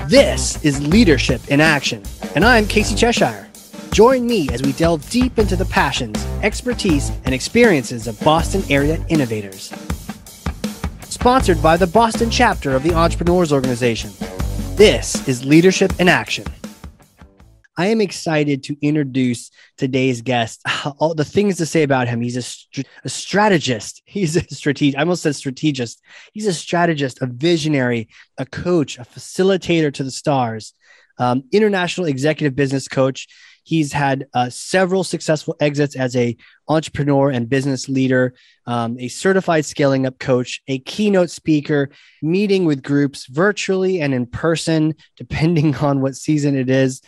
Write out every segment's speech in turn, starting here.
This is Leadership in Action, and I'm Casey Cheshire. Join me as we delve deep into the passions, expertise, and experiences of Boston area innovators. Sponsored by the Boston chapter of the Entrepreneurs Organization. This is Leadership in Action. I am excited to introduce today's guest. All the things to say about him. He's a strategist. He's a strategist. I almost said strategist. He's a strategist, a visionary, a coach, a facilitator to the stars, international executive business coach. He's had several successful exits as a entrepreneur and business leader, a certified scaling up coach, a keynote speaker, meeting with groups virtually and in person, depending on what season it is.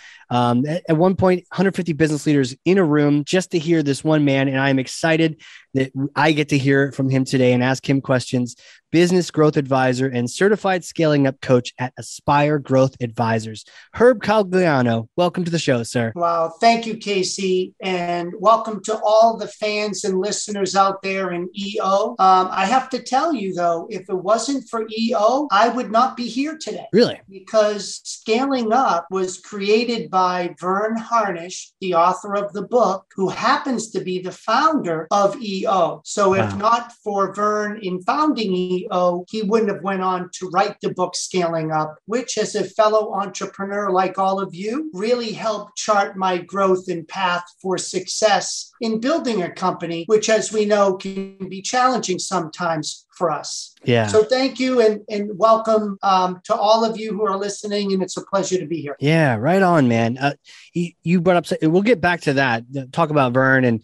At one point, 150 business leaders in a room just to hear this one man. And I'm excited that I get to hear from him today and ask him questions. Business growth advisor and certified scaling up coach at Aspire Growth Advisors. Herb Cogliano, welcome to the show, sir. Wow. Thank you, Casey. And welcome to all the fans and listeners out there in EO. I have to tell you, though, if it wasn't for EO, I would not be here today. Really? Because Scaling Up was created by Vern Harnish, the author of the book, who happens to be the founder of EO. So if not for Vern in founding EO, he wouldn't have went on to write the book Scaling Up, which as a fellow entrepreneur like all of you, really helped chart my growth and path for success in building a company, which as we know can be challenging sometimes for us. Yeah. So thank you and welcome to all of you who are listening. And it's a pleasure to be here. Yeah, right on, man. You brought up, we'll get back to that, talk about Vern. And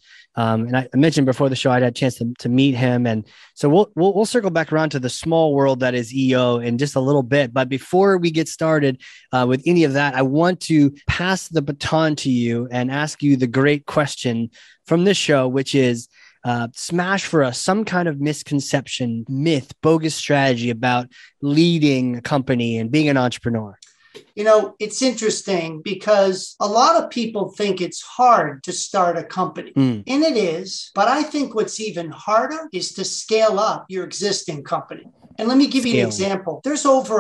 I mentioned before the show, I had a chance to meet him. And so we'll circle back around to the small world that is EO in just a little bit. But before we get started with any of that, I want to pass the baton to you and ask you the great question from this show, which is, smash for us some kind of misconception, myth, bogus strategy about leading a company and being an entrepreneur. You know, it's interesting because a lot of people think it's hard to start a company. And it is. But I think what's even harder is to scale up your existing company. And let me give you an example. There's over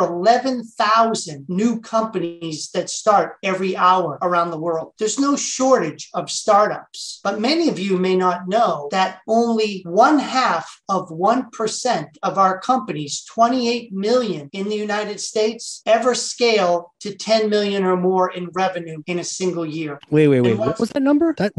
11,000 new companies that start every hour around the world. There's no shortage of startups, but many of you may not know that only 0.5% of our companies, 28 million in the United States, ever scale to 10 million or more in revenue in a single year. Wait. What was that number? That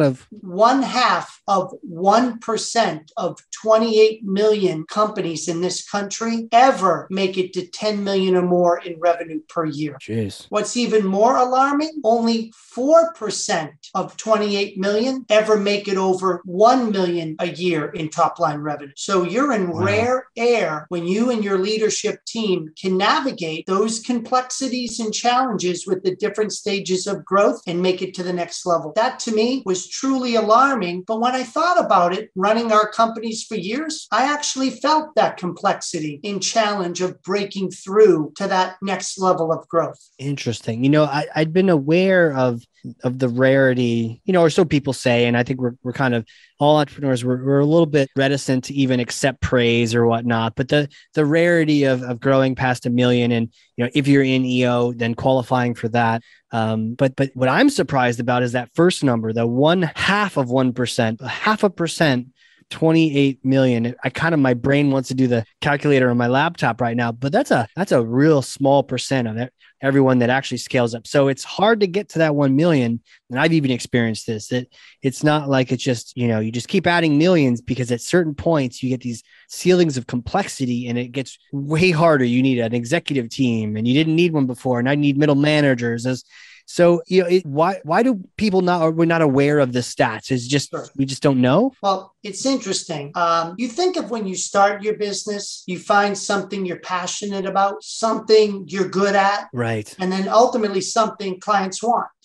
1/2% of 28 million companies in this country ever make it to 10 million or more in revenue per year. Jeez. What's even more alarming, only 4% of 28 million ever make it over 1 million a year in top line revenue. So you're in rare air when you and your leadership team can navigate those complexities and challenges with the different stages of growth and make it to the next level. That to me was truly alarming. But when I thought about it, running our companies for years, I actually felt that complexity in challenge of breaking through to that next level of growth. Interesting. You know, I'd been aware of the rarity, or so people say. And I think we're kind of all entrepreneurs, we're a little bit reticent to even accept praise or whatnot, but the rarity of growing past 1 million and, if you're in EO, then qualifying for that. But what I'm surprised about is that first number, the 0.5%, 0.5%, 28 million. My brain wants to do the calculator on my laptop right now, but that's a real small percent of everyone that actually scales up. So it's hard to get to that 1 million. And I've even experienced this, that it's not like it's just, you just keep adding millions, because at certain points you get these ceilings of complexity and it gets way harder. You need an executive team and you didn't need one before. And I need middle managers. So, why do people we're not aware of the stats? It's just, we just don't know. Well, it's interesting. You think of when you start your business, you find something you're passionate about, something you're good at. Right. And then ultimately something clients want.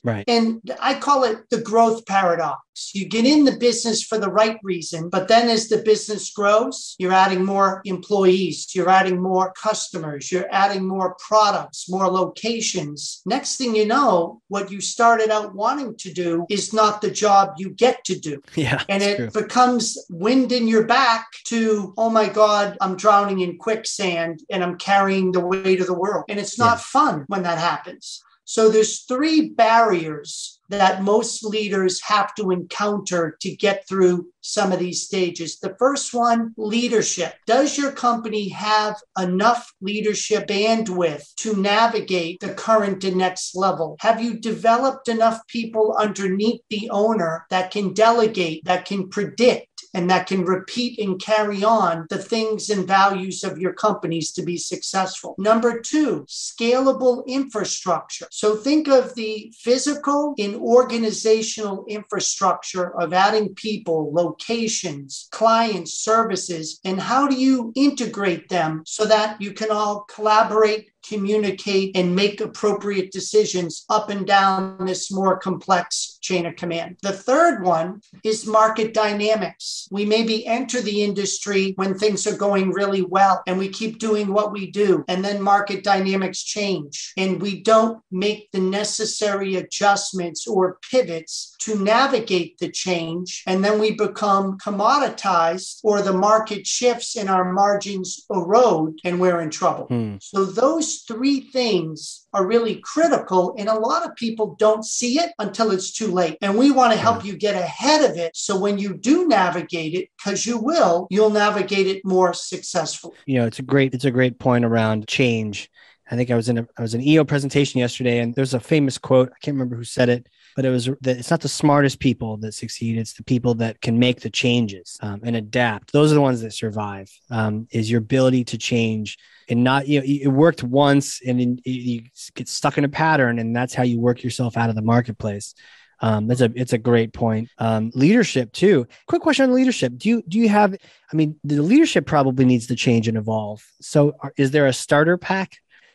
Right. And I call it the growth paradox. You get in the business for the right reason, but then as the business grows, you're adding more employees, you're adding more customers, you're adding more products, more locations. Next thing you know, what you started out wanting to do is not the job you get to do. Yeah. And it becomes wind in your back to, oh my God, I'm drowning in quicksand and I'm carrying the weight of the world. And it's not fun when that happens. So there's 3 barriers that most leaders have to encounter to get through some of these stages. The first one, leadership. Does your company have enough leadership bandwidth to navigate the current and next level? Have you developed enough people underneath the owner that can delegate, that can predict, and that can repeat and carry on the things and values of your companies to be successful? Number 2, scalable infrastructure. So think of the physical and organizational infrastructure of adding people, locations, clients, services, and how do you integrate them so that you can all collaborate, communicate, and make appropriate decisions up and down this more complex chain of command. The third one is market dynamics. We maybe enter the industry when things are going really well and we keep doing what we do, and then market dynamics change and we don't make the necessary adjustments or pivots to navigate the change, and then we become commoditized or the market shifts and our margins erode and we're in trouble. So those 3 things are really critical, and a lot of people don't see it until it's too late. And we want to help you get ahead of it, so when you do navigate it, because you'll navigate it more successfully. It's a great point around change. I think I was in an EO presentation yesterday, and there's a famous quote. I can't remember who said it, but it was that it's not the smartest people that succeed. It's the people that can make the changes and adapt. Those are the ones that survive, is your ability to change and not, it worked once and then you get stuck in a pattern, and that's how you work yourself out of the marketplace. It's a great point. Leadership too. Quick question on leadership. Do you have, the leadership probably needs to change and evolve. So is there a starter pack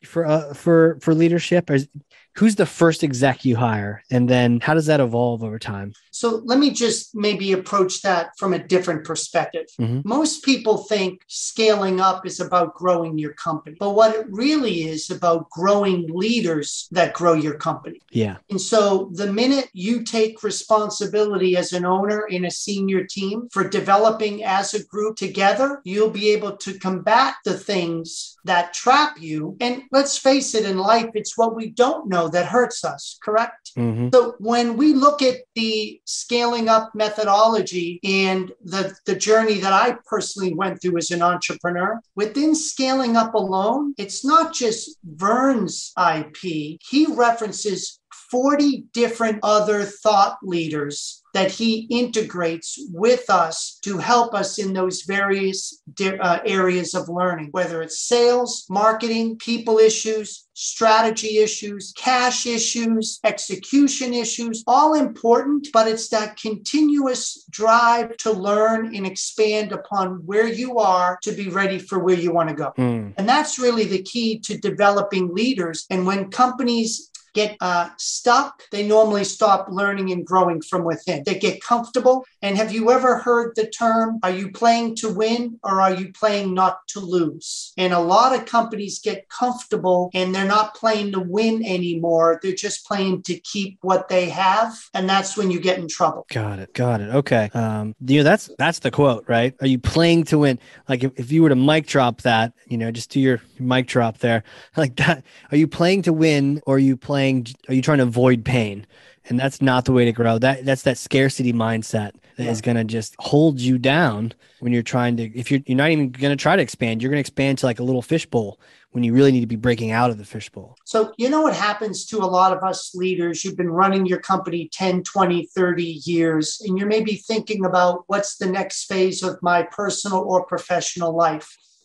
for leadership? Or who's the first exec you hire? And then how does that evolve over time? So let me just maybe approach that from a different perspective. Most people think scaling up is about growing your company, but what it really is about growing leaders that grow your company. Yeah. And so the minute you take responsibility as an owner in a senior team for developing as a group together, you'll be able to combat the things that trap you. And let's face it, in life, it's what we don't know that hurts us, correct? So when we look at the scaling up methodology and the journey that I personally went through as an entrepreneur, within scaling up alone, it's not just Vern's IP. He references 40 different other thought leaders that he integrates with us to help us in those various areas of learning, whether it's sales, marketing, people issues, strategy issues, cash issues, execution issues, all important, but it's that continuous drive to learn and expand upon where you are to be ready for where you want to go. And that's really the key to developing leaders. And when companies get stuck, they normally stop learning and growing from within. They get comfortable. And have you ever heard the term, are you playing to win or are you playing not to lose? And a lot of companies get comfortable and they're not playing to win anymore. They're just playing to keep what they have. And that's when you get in trouble. Got it. Okay. That's the quote, right? Are you playing to win? Like if you were to mic drop that, just do your mic drop there like that. Are you playing to win or are you trying to avoid pain? And that's not the way to grow. That's that scarcity mindset that is going to just hold you down when you're trying to, if you're not even going to try to expand, you're going to expand to like a little fishbowl when you really need to be breaking out of the fishbowl. So you know what happens to a lot of us leaders? You've been running your company 10, 20, 30 years, and you're maybe thinking about what's the next phase of my personal or professional life.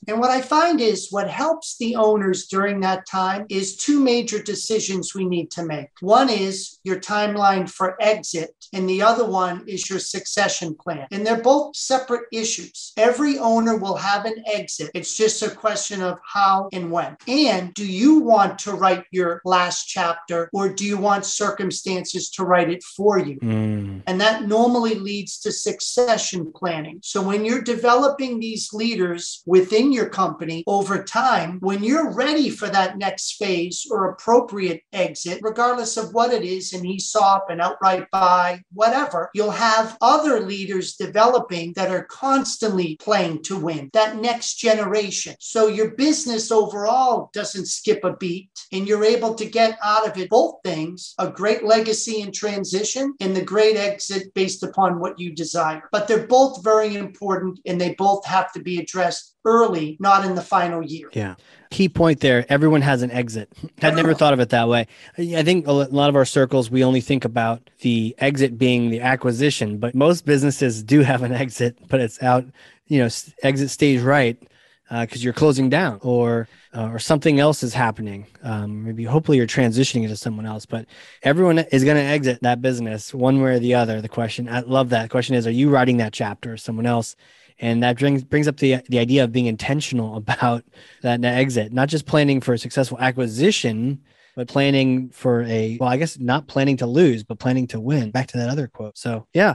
And what I find is what helps the owners during that time is two major decisions we need to make. One is your timeline for exit, and the other one is your succession plan. And they're both separate issues. Every owner will have an exit. It's just a question of how and when. And do you want to write your last chapter, or do you want circumstances to write it for you? And that normally leads to succession planning. So when you're developing these leaders within your company over time, when you're ready for that next phase or appropriate exit, regardless of what it is, an ESOP, an outright buy, whatever, you'll have other leaders developing that are constantly playing to win, that next generation. So your business overall doesn't skip a beat, and you're able to get out of it both things, a great legacy and transition, and the great exit based upon what you desire. But they're both very important, and they both have to be addressed early, not in the final year. Yeah. Key point there. Everyone has an exit. I'd never thought of it that way. I think a lot of our circles, we only think about the exit being the acquisition, but most businesses do have an exit, but it's out, exit stage right because you're closing down or something else is happening. Maybe hopefully you're transitioning into someone else, but everyone is going to exit that business one way or the other. The question, I love that. The question is, are you writing that chapter or someone else? And that brings up the idea of being intentional about that exit, not just planning for a successful acquisition, but planning for not planning to lose, but planning to win. Back to that other quote. So yeah,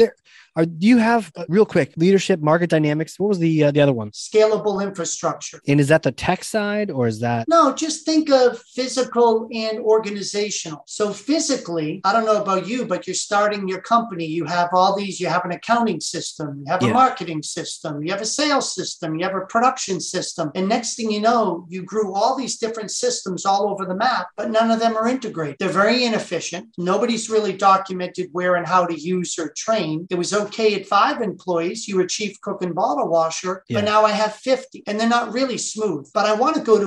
do you have real quick leadership, market dynamics? What was the other one? Scalable infrastructure. And is that the tech side or is that? No, just think of physical and organizational. So physically, I don't know about you, but you're starting your company. You have you have an accounting system, you have a marketing system, you have a sales system, you have a production system. And next thing you know, you grew all these different systems all over the map, but none of them are integrated. They're very inefficient. Nobody's really documented where and how to use or train. It was okay at 5 employees. You were chief cook and bottle washer, but now I have 50 and they're not really smooth. But I want to go to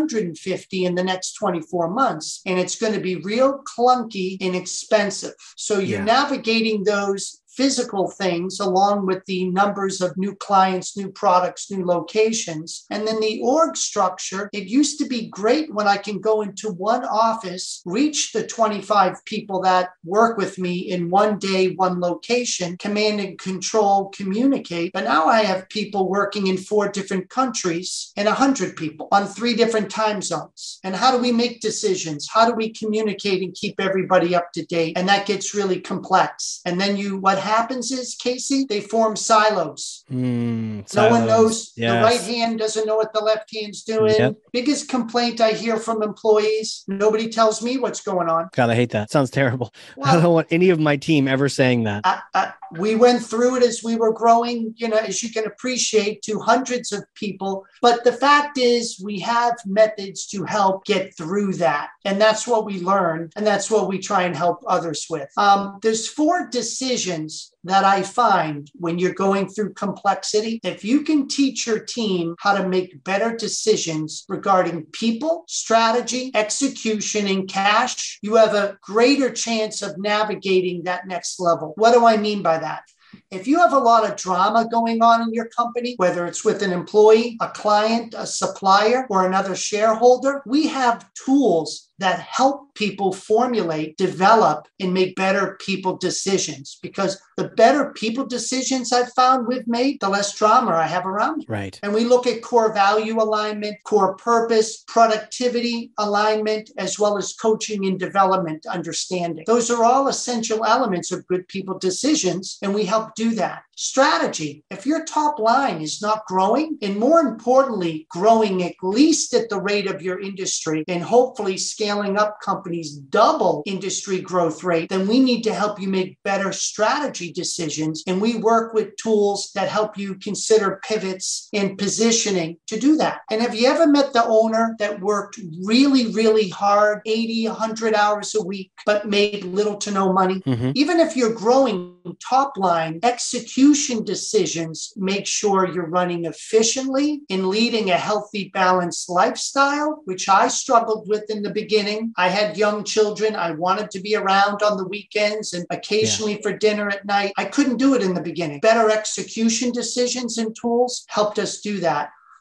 150 in the next 24 months. And it's going to be real clunky and expensive. So you're navigating those physical things along with the numbers of new clients, new products, new locations. And then the org structure, it used to be great when I can go into one office, reach the 25 people that work with me in one day, one location, command and control, communicate. But now I have people working in 4 different countries and 100 people on 3 different time zones. And how do we make decisions? How do we communicate and keep everybody up to date? And that gets really complex. And then what happens is, Casey, they form silos. No one knows. The right hand doesn't know what the left hand's doing. Biggest complaint I hear from employees, nobody tells me what's going on. God, I hate that. Sounds terrible. Well, I don't want any of my team ever saying that. We went through it as we were growing, as you can appreciate, to hundreds of people. But the fact is, we have methods to help get through that. And that's what we learned. And that's what we try and help others with. There's 4 decisions that I find when you're going through complexity. If you can teach your team how to make better decisions regarding people, strategy, execution, and cash, you have a greater chance of navigating that next level. What do I mean by that? If you have a lot of drama going on in your company, whether it's with an employee, a client, a supplier, or another shareholder, we have tools that help people formulate, develop, and make better people decisions. Because the better people decisions I've found we've made, the less drama I have around me. Right. And we look at core value alignment, core purpose, productivity alignment, as well as coaching and development understanding. Those are all essential elements of good people decisions, and we help do that. Strategy. If your top line is not growing, and more importantly, growing at least at the rate of your industry, and hopefully scaling up companies double industry growth rate, then we need to help you make better strategy decisions. And we work with tools that help you consider pivots and positioning to do that. And have you ever met the owner that worked really, really hard, 80, 100 hours a week, but made little to no money? Mm-hmm. Even if you're growing top line, execution decisions make sure you're running efficiently and leading a healthy, balanced lifestyle, which I struggled with in the beginning. I had young children. I wanted to be around on the weekends and occasionally for dinner at night. I couldn't do it in the beginning. Better execution decisions and tools helped us do that.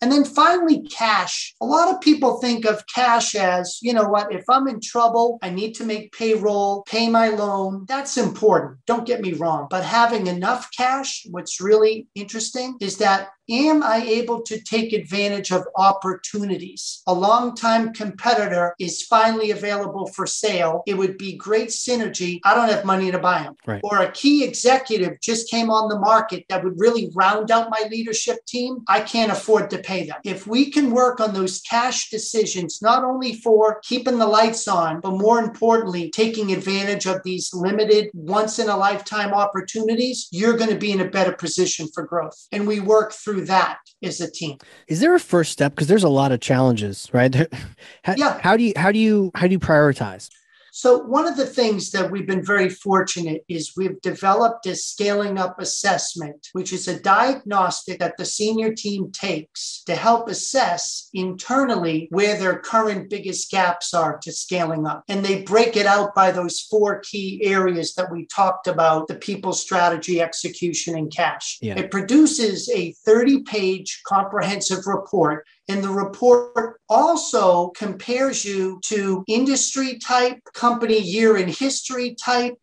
And then finally, cash. A lot of people think of cash as, you know what, if I'm in trouble, I need to make payroll, pay my loan. That's important. Don't get me wrong. But having enough cash, what's really interesting is that am I able to take advantage of opportunities? A longtime competitor is finally available for sale. It would be great synergy. I don't have money to buy them. Right. Or a key executive just came on the market that would really round out my leadership team. I can't afford to pay them. If we can work on those cash decisions, not only for keeping the lights on, but more importantly, taking advantage of these limited once in a lifetime opportunities, you're going to be in a better position for growth. And we work through that as a team. Is there a first step? Because there's a lot of challenges, right? Yeah. How do you prioritize? So one of the things that we've been very fortunate is we've developed a scaling up assessment, which is a diagnostic that the senior team takes to help assess internally where their current biggest gaps are to scaling up. And they break it out by those 4 key areas that we talked about: the people, strategy, execution, and cash. Yeah. It produces a 30-page comprehensive report. And the report also compares you to industry type, company year in history type,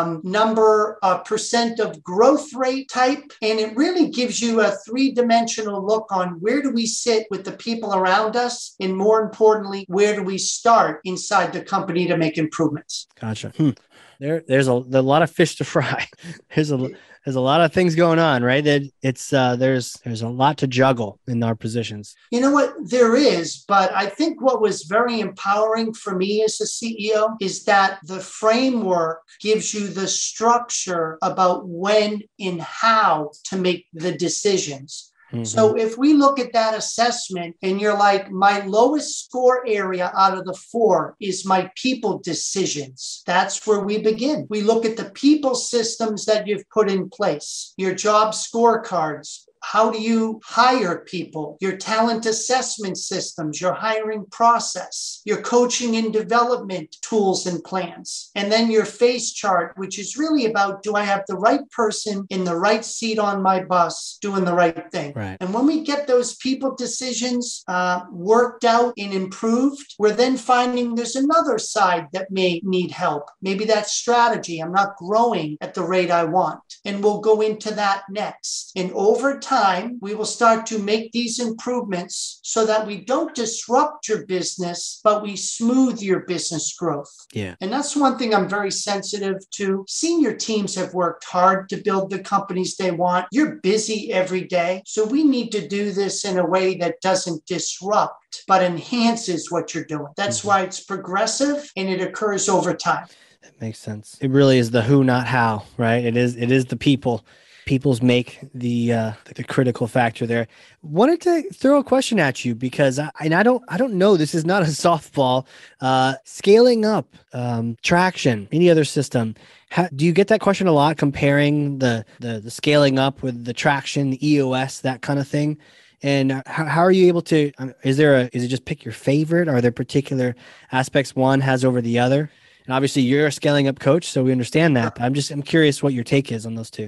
number, percent of growth rate type. And it really gives you a 3-dimensional look on where do we sit with the people around us? And more importantly, where do we start inside the company to make improvements? Gotcha. There's a lot of fish to fry. There's a lot of things going on, right? That it's there's a lot to juggle in our positions. You know what? There is, but I think what was very empowering for me as a CEO is that the framework gives you the structure about when and how to make the decisions. So if we look at that assessment and you're like, my lowest score area out of the 4 is my people decisions. That's where we begin. We look at the people systems that you've put in place, your job scorecards. How do you hire people? Your talent assessment systems, your hiring process, your coaching and development tools and plans. And then your face chart, which is really about, do I have the right person in the right seat on my bus doing the right thing? Right. And when we get those people decisions worked out and improved, we're then finding there's another side that may need help. Maybe that's strategy. I'm not growing at the rate I want. And we'll go into that next. And over time, we will start to make these improvements so that we don't disrupt your business, but we smooth your business growth. Yeah. And that's one thing I'm very sensitive to. Senior teams have worked hard to build the companies they want. You're busy every day. So we need to do this in a way that doesn't disrupt, but enhances what you're doing. That's why it's progressive and it occurs over time. That makes sense. It really is the who, not how, right? It is the people. People's make the critical factor there. Wanted to throw a question at you because I don't know. This is not a softball. Scaling up, traction, any other system. Do you get that question a lot? Comparing the scaling up with the traction, the EOS, that kind of thing. And how are you able to? Is it just pick your favorite? Are there particular aspects one has over the other? And obviously, you're a scaling up coach, so we understand that. But I'm curious what your take is on those two.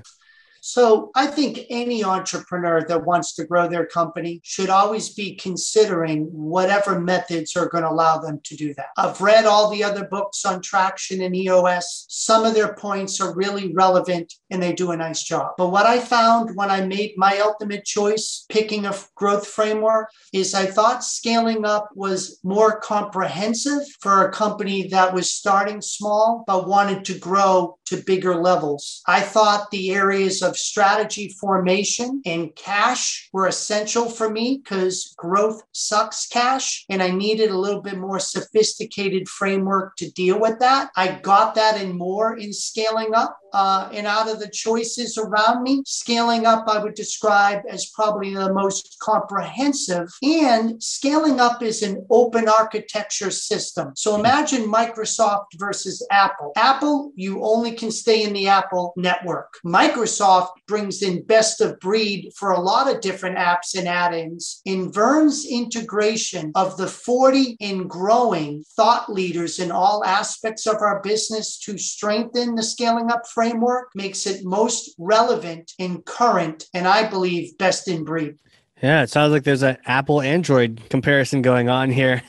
So I think any entrepreneur that wants to grow their company should always be considering whatever methods are going to allow them to do that. I've read all the other books on traction and EOS. Some of their points are really relevant and they do a nice job. But what I found when I made my ultimate choice, picking a growth framework, is I thought scaling up was more comprehensive for a company that was starting small but wanted to grow to bigger levels. I thought the areas of strategy formation and cash were essential for me because growth sucks cash, and I needed a little bit more sophisticated framework to deal with that. I got that and more in scaling up. And out of the choices around me, scaling up I would describe as probably the most comprehensive. And scaling up is an open architecture system. So imagine Microsoft versus Apple. Apple, you only can stay in the Apple network. Microsoft brings in best of breed for a lot of different apps and add-ins. In Vern's integration of the 40 and growing thought leaders in all aspects of our business to strengthen the scaling up framework makes it most relevant and current, and I believe best in breed. Yeah, it sounds like there's an Apple Android comparison going on here.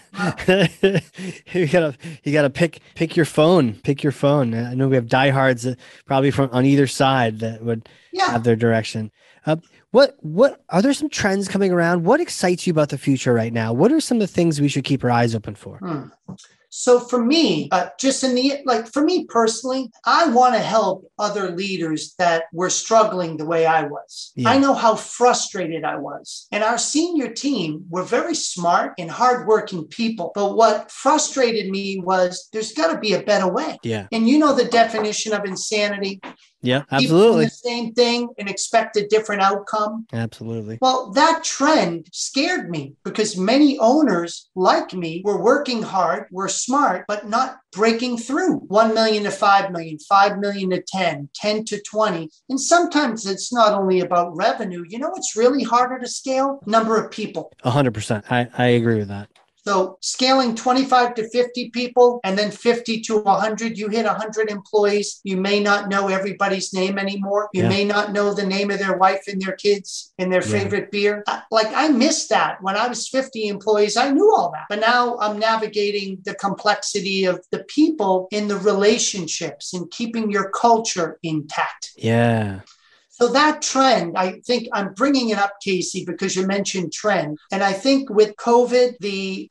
You gotta pick your phone. Pick your phone. I know we have diehards probably from on either side that would Yeah. have their direction. What are there some trends coming around? What excites you about the future right now? What are some of the things we should keep our eyes open for? So for me, just in the like for me personally, I want to help other leaders that were struggling the way I was. Yeah. I know how frustrated I was. And our senior team were very smart and hardworking people. But what frustrated me was there's got to be a better way. Yeah. And you know the definition of insanity. Yeah, Keep doing absolutely. the same thing and expect a different outcome. Absolutely. Well, that trend scared me because many owners like me were working hard, were smart, but not breaking through 1 million to 5 million, 5 million to 10, 10 to 20. And sometimes it's not only about revenue. You know what's really harder to scale? Number of people. 100%. I agree with that. So scaling 25 to 50 people and then 50 to 100, you hit 100 employees. You may not know everybody's name anymore. You may not know the name of their wife and their kids and their favorite beer. I missed that. When I was 50 employees, I knew all that. But now I'm navigating the complexity of the people in the relationships and keeping your culture intact. Yeah. So that trend, I think I'm bringing it up, Casey, because you mentioned trend. And I think with COVID, the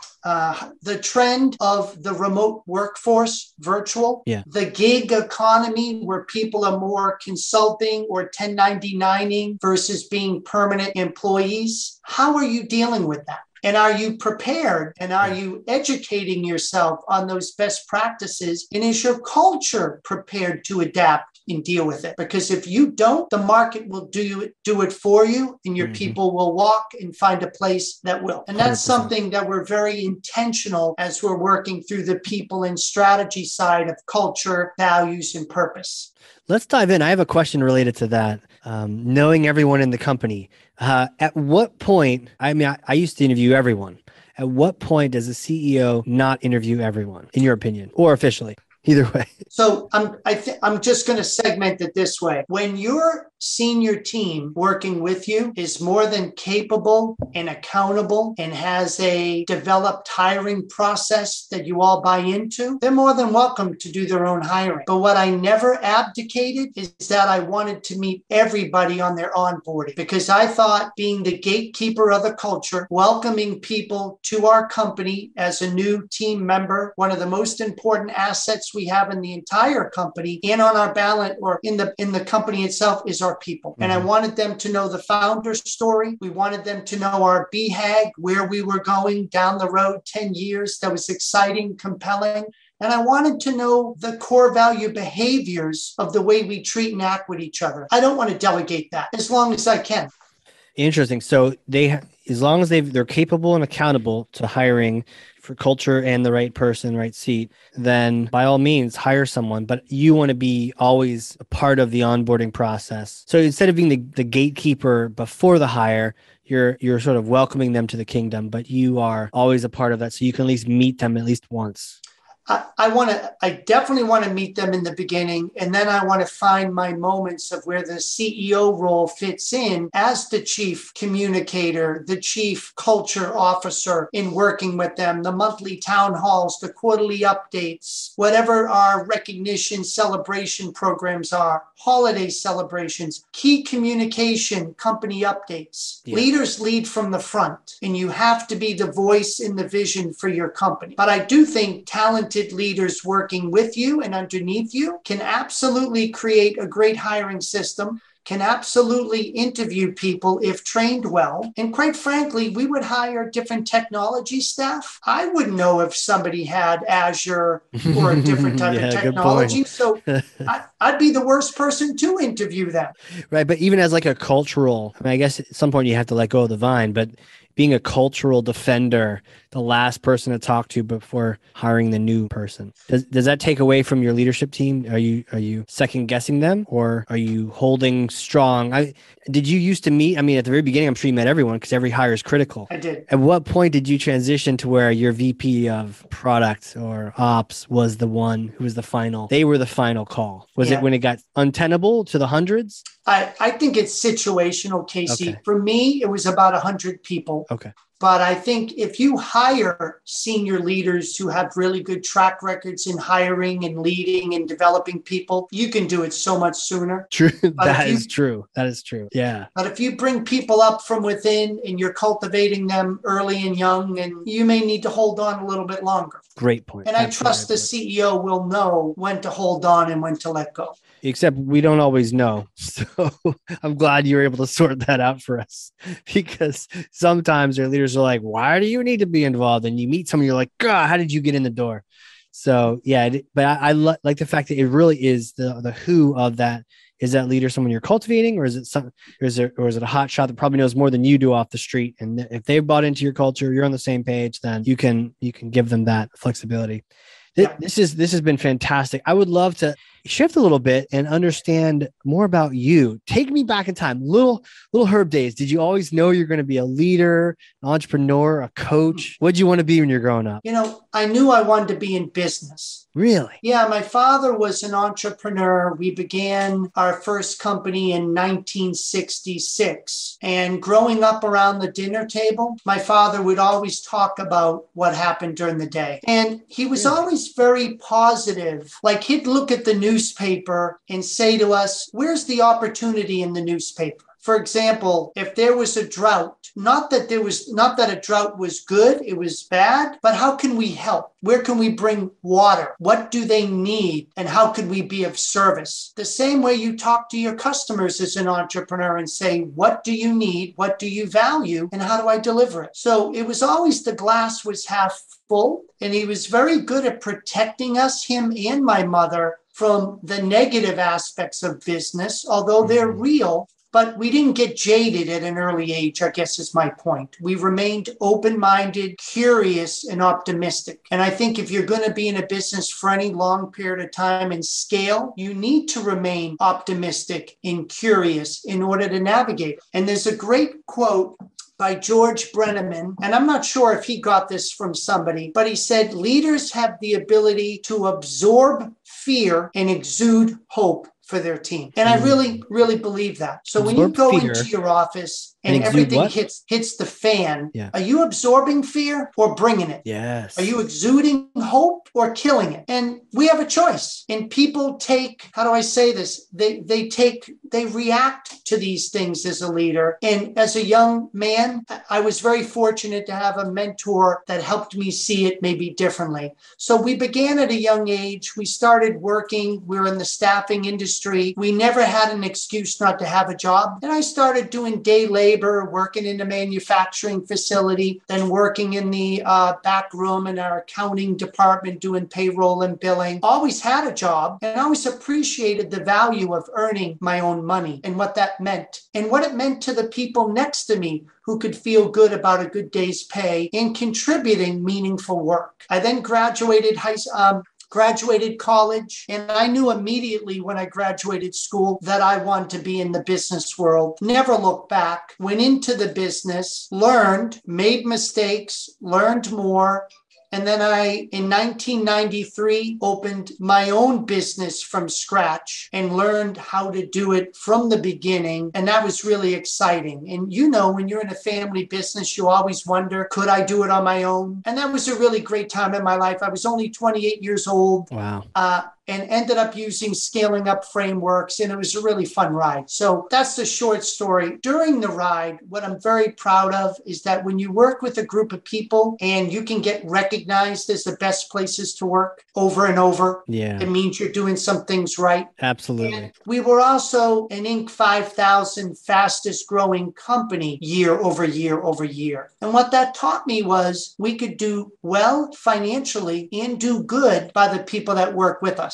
trend of the remote workforce, virtual, the gig economy where people are more consulting or 1099ing versus being permanent employees. How are you dealing with that? And are you prepared? And are you educating yourself on those best practices? And is your culture prepared to adapt and deal with it? Because if you don't, the market will do it for you, and your people will walk and find a place that will. And that's 100%. something that we're very intentional as we're working through the people and strategy side of culture, values, and purpose. Let's dive in. I have a question related to that. Knowing everyone in the company, at what point, I mean, I used to interview everyone. At what point does a CEO not interview everyone, in your opinion, or officially? Either way. So I'm just going to segment it this way. When your senior team working with you is more than capable and accountable and has a developed hiring process that you all buy into, they're more than welcome to do their own hiring. But what I never abdicated is that I wanted to meet everybody on their onboarding, because I thought being the gatekeeper of the culture, welcoming people to our company as a new team member, one of the most important assets we have in the entire company and on our balance or in the company itself is our people. And I wanted them to know the founder's story. We wanted them to know our BHAG, where we were going down the road 10 years. That was exciting, compelling. And I wanted to know the core value behaviors of the way we treat and act with each other. I don't want to delegate that as long as I can. Interesting. So as long as they're capable and accountable to hiring for culture and the right person, right seat, then by all means hire someone. But you want to be always a part of the onboarding process. So instead of being the gatekeeper before the hire, you're sort of welcoming them to the kingdom, but you are always a part of that. So you can at least meet them at least once. I definitely want to meet them in the beginning, and then I want to find my moments of where the CEO role fits in as the chief communicator, the chief culture officer in working with them, the monthly town halls, the quarterly updates, whatever our recognition celebration programs are, holiday celebrations, key communication, company updates. Yeah. Leaders lead from the front, and you have to be the voice and the vision for your company. But I do think talented leaders working with you and underneath you can absolutely create a great hiring system, can absolutely interview people if trained well. And quite frankly, we would hire different technology staff. I wouldn't know if somebody had Azure or a different type of technology. So I'd be the worst person to interview them. Right. But even as like a cultural, I mean, I guess at some point you have to let go of the vine, but being a cultural defender, the last person to talk to before hiring the new person. Does that take away from your leadership team? Are you second guessing them, or are you holding strong? Did you used to meet? I mean, at the very beginning, I'm sure you met everyone because every hire is critical. I did. At what point did you transition to where your VP of product or ops was the one who was the final? They were the final call. Was it when it got untenable to the hundreds? I think it's situational, Casey. Okay. For me, it was about 100 people. Okay. But I think if you hire senior leaders who have really good track records in hiring and leading and developing people, you can do it so much sooner. True. That is true. Yeah. But if you bring people up from within and you're cultivating them early and young, and you may need to hold on a little bit longer. Great point. And I trust the CEO will know when to hold on and when to let go. Except we don't always know. So I'm glad you were able to sort that out for us, because sometimes their leaders are like, why do you need to be involved? And you meet someone, you're like, God, how did you get in the door? So yeah, but I like the fact that it really is the who of that. Is that leader someone you're cultivating, or is it or is it a hot shot that probably knows more than you do off the street? And if they've bought into your culture, you're on the same page, then you can give them that flexibility. This has been fantastic. I would love to shift a little bit and understand more about you. Take me back in time. Little Herb days. Did you always know you're going to be a leader, an entrepreneur, a coach? What did you want to be when you're growing up? I knew I wanted to be in business. Really? Yeah, my father was an entrepreneur. We began our first company in 1966. And growing up around the dinner table, my father would always talk about what happened during the day. And he was always very positive. Like, he'd look at the newspaper and say to us, where's the opportunity in the newspaper? For example, if there was a drought, not that a drought was good, it was bad, but how can we help? Where can we bring water? What do they need? And how could we be of service? The same way you talk to your customers as an entrepreneur and say, what do you need? What do you value? And how do I deliver it? So it was always the glass was half full, and he was very good at protecting us, him and my mother, from the negative aspects of business, although they're real. But we didn't get jaded at an early age, I guess is my point. We remained open-minded, curious, and optimistic. And I think if you're going to be in a business for any long period of time and scale, you need to remain optimistic and curious in order to navigate. And there's a great quote by George Brenneman, and I'm not sure if he got this from somebody, but he said, leaders have the ability to absorb fear and exude hope for their team. And I really, really believe that. So when you go into your office and everything hits the fan, are you absorbing fear or bringing it? Yes. Are you exuding hope or killing it? And we have a choice. And people take, how do I say this? They react to these things as a leader. And as a young man, I was very fortunate to have a mentor that helped me see it maybe differently. So we began at a young age. We started working. We were in the staffing industry. We never had an excuse not to have a job. And I started doing day labor, working in a manufacturing facility, then working in the back room in our accounting department, doing payroll and billing. Always had a job, and I always appreciated the value of earning my own money and what that meant, and what it meant to the people next to me who could feel good about a good day's pay and contributing meaningful work. I then graduated college, and I knew immediately when I graduated school that I wanted to be in the business world. Never looked back. Went into the business, learned, made mistakes, learned more. And then in 1993, opened my own business from scratch and learned how to do it from the beginning. And that was really exciting. And when you're in a family business, you always wonder, could I do it on my own? And that was a really great time in my life. I was only 28 years old. Wow. And ended up using scaling up frameworks, and it was a really fun ride. So that's the short story. During the ride, what I'm very proud of is that when you work with a group of people and you can get recognized as the best places to work over and over, it means you're doing some things right. Absolutely. And we were also an Inc. 5000 fastest growing company year over year over year. And what that taught me was we could do well financially and do good by the people that work with us.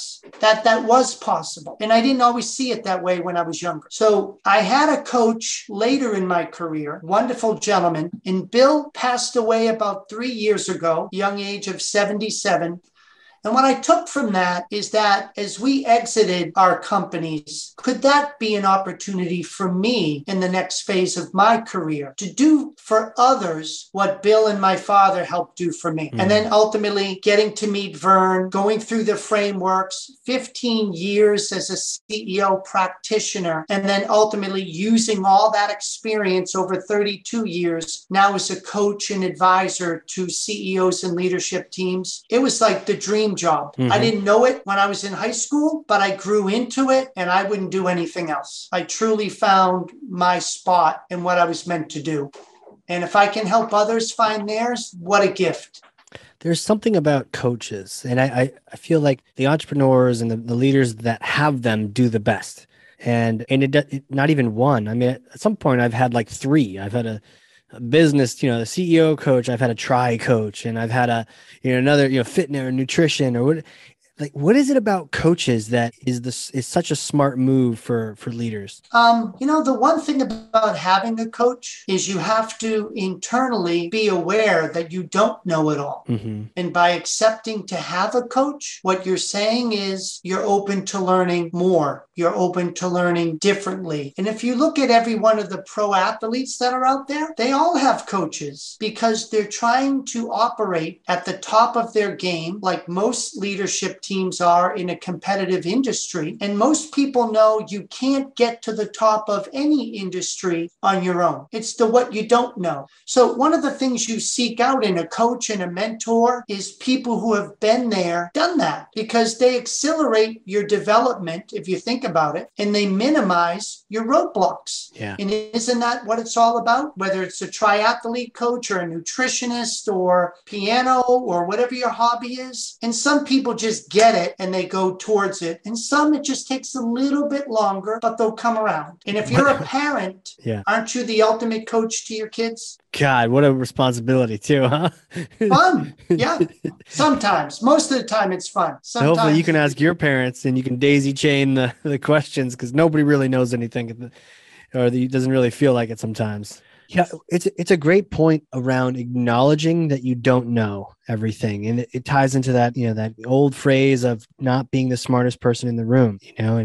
success, that was possible. And I didn't always see it that way when I was younger. So I had a coach later in my career, wonderful gentleman, and Bill passed away about 3 years ago, young age of 77. And what I took from that is that as we exited our companies, could that be an opportunity for me in the next phase of my career to do for others what Bill and my father helped do for me? And then ultimately getting to meet Vern, going through the frameworks, 15 years as a CEO practitioner, and then ultimately using all that experience over 32 years now as a coach and advisor to CEOs and leadership teams. It was like the dream job. I didn't know it when I was in high school, but I grew into it and I wouldn't do anything else. I truly found my spot in what I was meant to do. And if I can help others find theirs, what a gift. There's something about coaches, and I feel like the entrepreneurs and the leaders that have them do the best. And it not even one. I mean, at some point I've had like 3. I've had a business, the CEO coach, I've had a try coach, and I've had another, fitness or nutrition or what. Like, what is it about coaches that is such a smart move for leaders? The one thing about having a coach is you have to internally be aware that you don't know it all. And by accepting to have a coach, what you're saying is you're open to learning more. You're open to learning differently. And if you look at every one of the pro athletes that are out there, they all have coaches because they're trying to operate at the top of their game, like most leadership teams are in a competitive industry. And most people know you can't get to the top of any industry on your own. It's the what you don't know. So one of the things you seek out in a coach and a mentor is people who have been there, done that, because they accelerate your development, if you think about it, and they minimize your roadblocks. Yeah. And isn't that what it's all about? Whether it's a triathlete coach or a nutritionist or piano or whatever your hobby is. And some people just get it and they go towards it. And some it just takes a little bit longer, but they'll come around. And if you're a parent, aren't you the ultimate coach to your kids? God, what a responsibility too, huh? Fun. Yeah. Sometimes. Most of the time it's fun. Sometimes. Hopefully you can ask your parents and you can daisy chain the questions, because nobody really knows anything, or it doesn't really feel like it sometimes. Yeah, it's a great point around acknowledging that you don't know everything. And it ties into that, that old phrase of not being the smartest person in the room,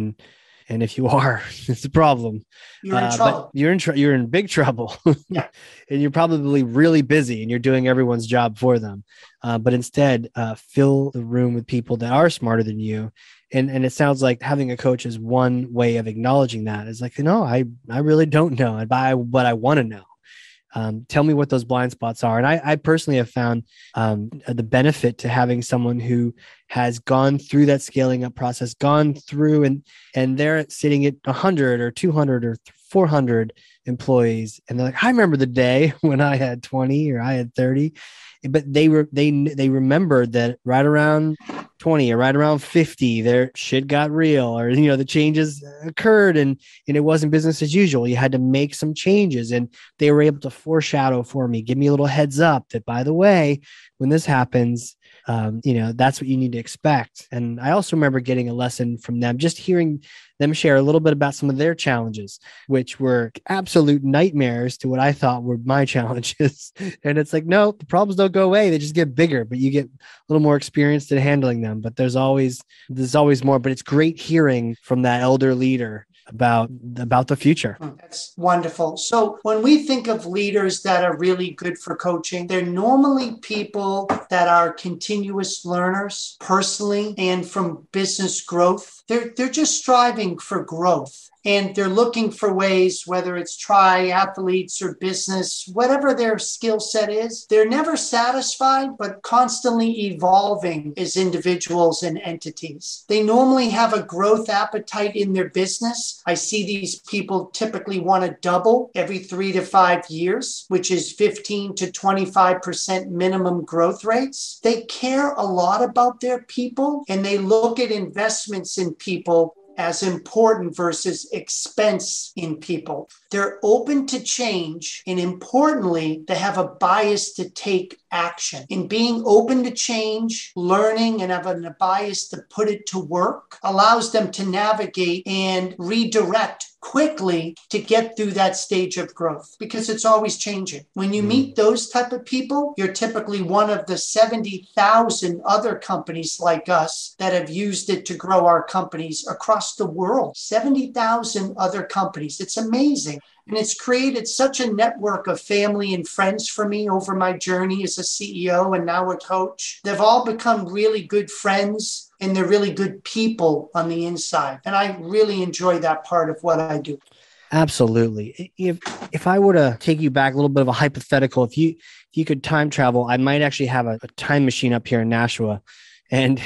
and if you are, it's a problem. You're in trouble. But you're in big trouble. Yeah. And you're probably really busy and you're doing everyone's job for them. But instead, fill the room with people that are smarter than you. And it sounds like having a coach is one way of acknowledging that. It's like, I really don't know, but I want to know. Tell me what those blind spots are. And I personally have found the benefit to having someone who has gone through that scaling up process, gone through and they're sitting at 100 or 200 or 400 employees. And they're like, I remember the day when I had 20 or I had 30, but they remembered that right around 20 or right around 50, their shit got real, or, the changes occurred and it wasn't business as usual. You had to make some changes, and they were able to foreshadow for me, give me a little heads up that, by the way, when this happens, that's what you need to expect. And I also remember getting a lesson from them, just hearing them share a little bit about some of their challenges, which were absolute nightmares to what I thought were my challenges. And it's like, no, the problems don't go away. They just get bigger, but you get a little more experienced in handling them. But there's always more, but it's great hearing from that elder leader about the future. That's wonderful. So when we think of leaders that are really good for coaching, they're normally people that are continuous learners personally and from business growth. They're just striving for growth. And they're looking for ways, whether it's triathletes or business, whatever their skill set is, they're never satisfied, but constantly evolving as individuals and entities. They normally have a growth appetite in their business. I see these people typically want to double every 3 to 5 years, which is 15 to 25% minimum growth rates. They care a lot about their people, and they look at investments in people as important versus expense in people. They're open to change, and importantly, they have a bias to take action. In being open to change, learning, and having a bias to put it to work allows them to navigate and redirect quickly to get through that stage of growth, because it's always changing. When you meet those type of people, you're typically one of the 70,000 other companies like us that have used it to grow our companies across the world. 70,000 other companies. It's amazing. And it's created such a network of family and friends for me over my journey as a CEO and now a coach. They've all become really good friends, and they're really good people on the inside. And I really enjoy that part of what I do. Absolutely. If I were to take you back a little bit of a hypothetical, if you could time travel, I might actually have a time machine up here in Nashua. And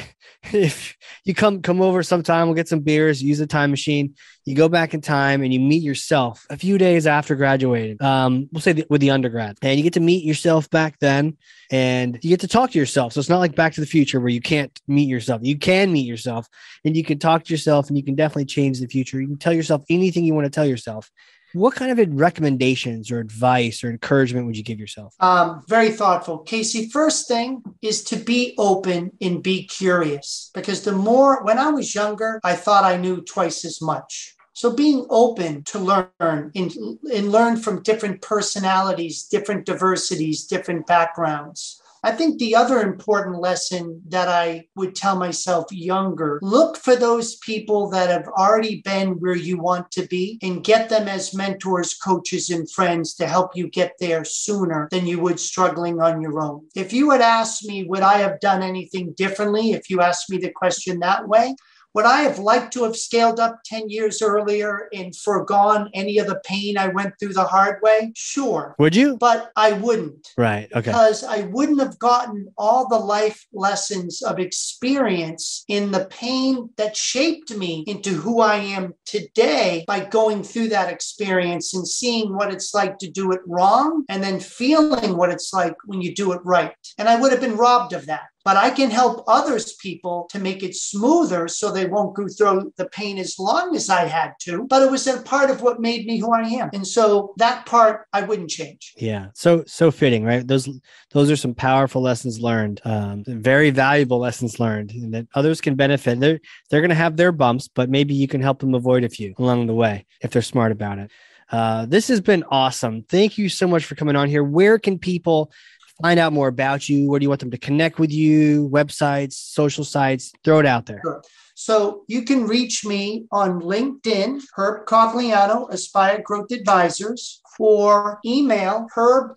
if you come over sometime, we'll get some beers, use the time machine. You go back in time and you meet yourself a few days after graduating. We'll say with the undergrad, and you get to meet yourself back then, and you get to talk to yourself. So it's not like Back to the Future where you can't meet yourself. You can meet yourself, and you can talk to yourself, and you can definitely change the future. You can tell yourself anything you want to tell yourself. What kind of recommendations or advice or encouragement would you give yourself? Very thoughtful. Casey, first thing is to be open and be curious, because when I was younger, I thought I knew twice as much. So being open to learn and learn from different personalities, different diversities, different backgrounds. I think the other important lesson that I would tell myself younger, look for those people that have already been where you want to be and get them as mentors, coaches, and friends to help you get there sooner than you would struggling on your own. If you had asked me, would I have done anything differently? If you asked me the question that way, would I have liked to have scaled up 10 years earlier and forgone any of the pain I went through the hard way? Sure. Would you? But I wouldn't. Right. Okay. Because I wouldn't have gotten all the life lessons of experience in the pain that shaped me into who I am today by going through that experience and seeing what it's like to do it wrong and then feeling what it's like when you do it right. And I would have been robbed of that. But I can help others people to make it smoother so they won't go through the pain as long as I had to. But it was a part of what made me who I am. And so that part I wouldn't change. Yeah. So fitting, right? Those are some powerful lessons learned, very valuable lessons learned, and that others can benefit. They're going to have their bumps, but maybe you can help them avoid a few along the way if they're smart about it. This has been awesome. Thank you so much for coming on here. Where can people find out more about you? Where do you want them to connect with you? Websites, social sites? Throw it out there. Sure. So you can reach me on LinkedIn, Herb Cogliano, Aspire Growth Advisors, or email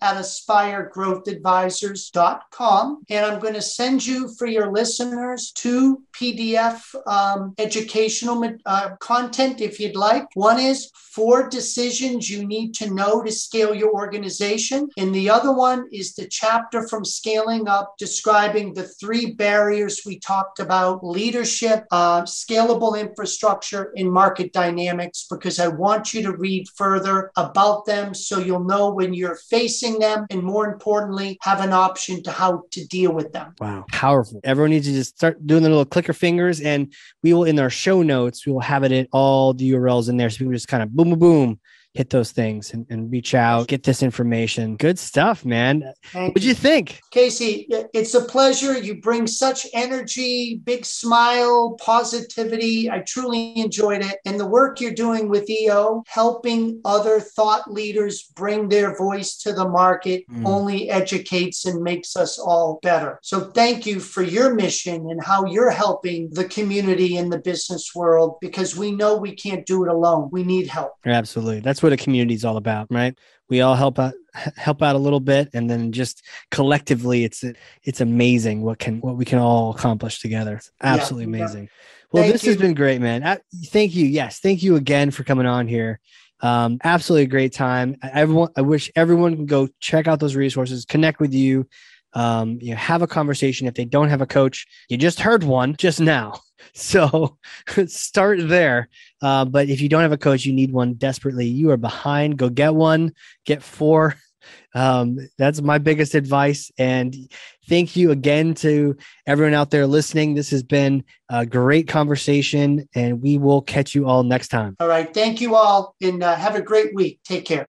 herb@aspiregrowthadvisors.com. And I'm going to send you, for your listeners, 2 PDF educational content if you'd like. One is 4 decisions you need to know to scale your organization. And the other one is the chapter from Scaling Up, describing the 3 barriers we talked about: leadership, scalable infrastructure, and market dynamics, because I want you to read further about them so you'll know when you're facing them, and more importantly, have an option to how to deal with them. Wow. Powerful. Everyone needs to just start doing the little clicker fingers, and we will, in our show notes, we will have it in all the URLs in there. So people just kind of boom, boom, boom, hit those things and reach out, get this information. Good stuff, man. What'd you think? Casey, it's a pleasure. You bring such energy, big smile, positivity. I truly enjoyed it. And the work you're doing with EO, helping other thought leaders bring their voice to the market, only educates and makes us all better. So thank you for your mission and how you're helping the community in the business world, because we know we can't do it alone. We need help. Absolutely. That's what a community is all about, right? We all help out a little bit, and then just collectively, it's amazing what we can all accomplish together. It's absolutely amazing. Well, this has been great, man. Thank you. Yes, thank you again for coming on here. Absolutely a great time. I wish everyone can go check out those resources, connect with you. Have a conversation. If they don't have a coach, you just heard one just now. So start there. But if you don't have a coach, you need one desperately. You are behind. Go get one. Get 4 That's my biggest advice. And thank you again to everyone out there listening. This has been a great conversation, and we will catch you all next time. All right. Thank you all, and have a great week. Take care.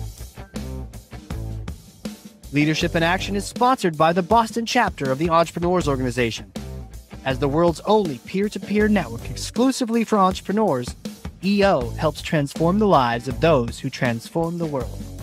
Leadership in Action is sponsored by the Boston chapter of the Entrepreneurs Organization. As the world's only peer-to-peer network exclusively for entrepreneurs, EO helps transform the lives of those who transform the world.